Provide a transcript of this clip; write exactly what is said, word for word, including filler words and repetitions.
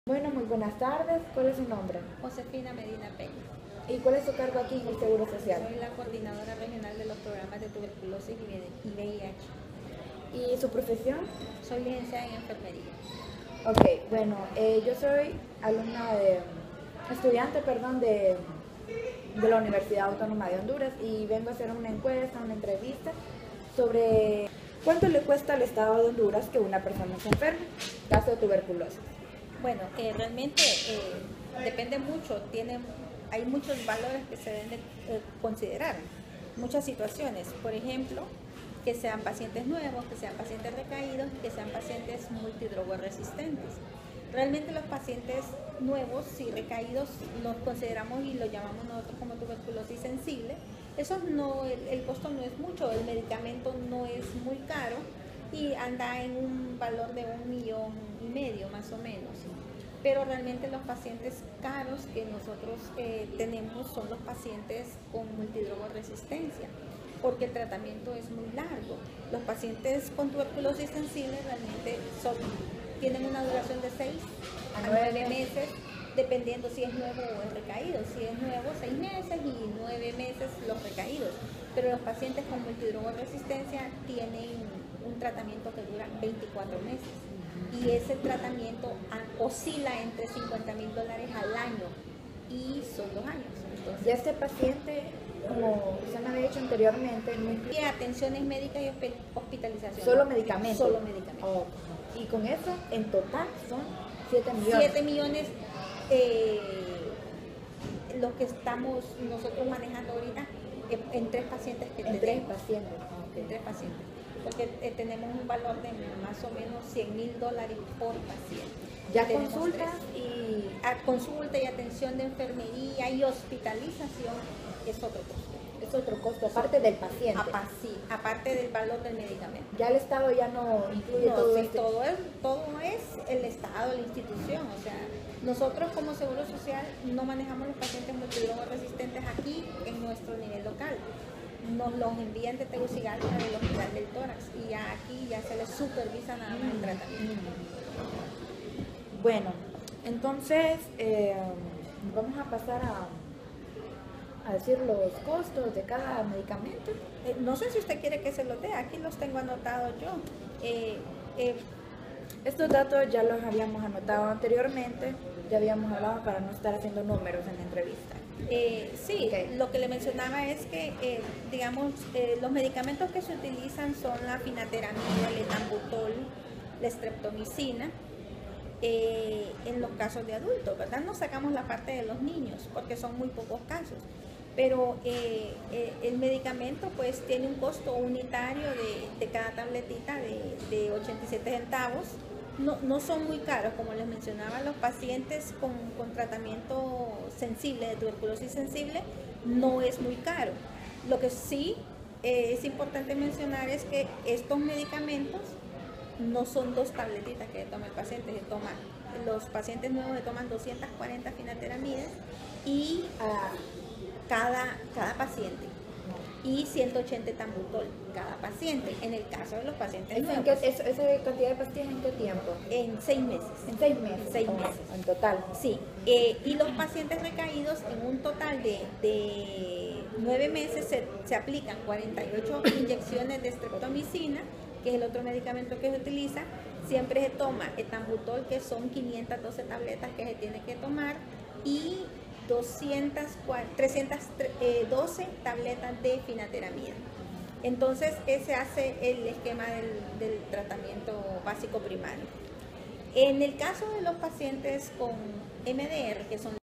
Bueno, muy buenas tardes. ¿Cuál es su nombre? Josefina Medina Peña. ¿Y cuál es su cargo aquí en el Seguro Social? Soy la coordinadora regional de los programas de tuberculosis y V I H. ¿Y su profesión? Soy licenciada en enfermería. Ok, bueno, eh, yo soy alumna de, estudiante, perdón, de, de la Universidad Autónoma de Honduras y vengo a hacer una encuesta, una entrevista sobre cuánto le cuesta al Estado de Honduras que una persona se enferme, caso de tuberculosis. Bueno, eh, realmente eh, depende mucho, tiene, hay muchos valores que se deben de, eh, considerar, muchas situaciones, por ejemplo, que sean pacientes nuevos, que sean pacientes recaídos, que sean pacientes multidrogoresistentes. Realmente los pacientes nuevos y recaídos los consideramos y lo llamamos nosotros como tuberculosis sensible. Eso no, el, el costo no es mucho, el medicamento no es muy caro y anda en un valor de un millón y medio más o menos. Pero realmente los pacientes caros que nosotros eh, tenemos son los pacientes con multidrogoresistencia, porque el tratamiento es muy largo. Los pacientes con tuberculosis sensible realmente son, tienen una duración de seis a nueve meses, dependiendo si es nuevo o es recaído. Si es nuevo, seis meses y nueve meses los recaídos. Pero los pacientes con multidrogoresistencia tienen un tratamiento que dura veinticuatro meses. Y ese tratamiento oscila entre cincuenta mil dólares al año y son dos años. Entonces, y este paciente, como usted me había dicho anteriormente, no incluye atenciones médicas y hospitalización. Solo medicamentos. Solo medicamentos. Oh. Y con eso, en total, son siete millones. siete millones eh, lo que estamos nosotros manejando ahorita eh, en tres pacientes que en tenemos. tres pacientes. Okay. En tres pacientes. Porque eh, tenemos un valor de más o menos cien mil dólares por paciente. Ya tenemos consultas tres. y... A consulta y atención de enfermería y hospitalización es otro costo. Es otro costo, aparte del paciente. Apa, sí, aparte del valor del medicamento. Ya el Estado ya no incluye no, todo sí, este... todo es, todo es el Estado, la institución. O sea, nosotros como Seguro Social no manejamos los pacientes multidrogoresistentes aquí en nuestro nivel local. Nos los envían de Tegucigalpa del Hospital del Tórax y ya aquí ya se les supervisa nada más el tratamiento. Bueno, entonces eh, vamos a pasar a, a decir los costos de cada medicamento. Eh, no sé si usted quiere que se los dé, aquí los tengo anotados yo. Eh, eh, Estos datos ya los habíamos anotado anteriormente, ya habíamos hablado para no estar haciendo números en la entrevista. Eh, sí, okay. Lo que le mencionaba es que, eh, digamos, eh, los medicamentos que se utilizan son la finateramida, el etambutol, la streptomicina, eh, en los casos de adultos, ¿verdad? No sacamos la parte de los niños porque son muy pocos casos, pero eh, eh, el medicamento pues tiene un costo unitario de, de cada tabletita de, de ochenta y siete centavos. No, no son muy caros, como les mencionaba, los pacientes con, con tratamiento sensible, de tuberculosis sensible, no es muy caro. Lo que sí eh, es importante mencionar es que estos medicamentos no son dos tabletitas que toma el paciente, se toma, los pacientes nuevos se toman doscientas cuarenta finateramidas y uh, cada, cada paciente. Y ciento ochenta etambutol cada paciente, en el caso de los pacientes nuevos. ¿Qué, esa, ¿Esa cantidad de pastillas en qué tiempo? En seis meses. ¿En seis meses? Seis oh, meses. En total. Sí. Eh, y los pacientes recaídos, en un total de, de nueve meses, se, se aplican cuarenta y ocho inyecciones de streptomicina, que es el otro medicamento que se utiliza. Siempre se toma etambutol, que son quinientas doce tabletas que se tiene que tomar, y doscientas, trescientas doce tabletas de finateramida. Entonces ese hace el esquema del, del tratamiento básico primario. En el caso de los pacientes con M D R, que son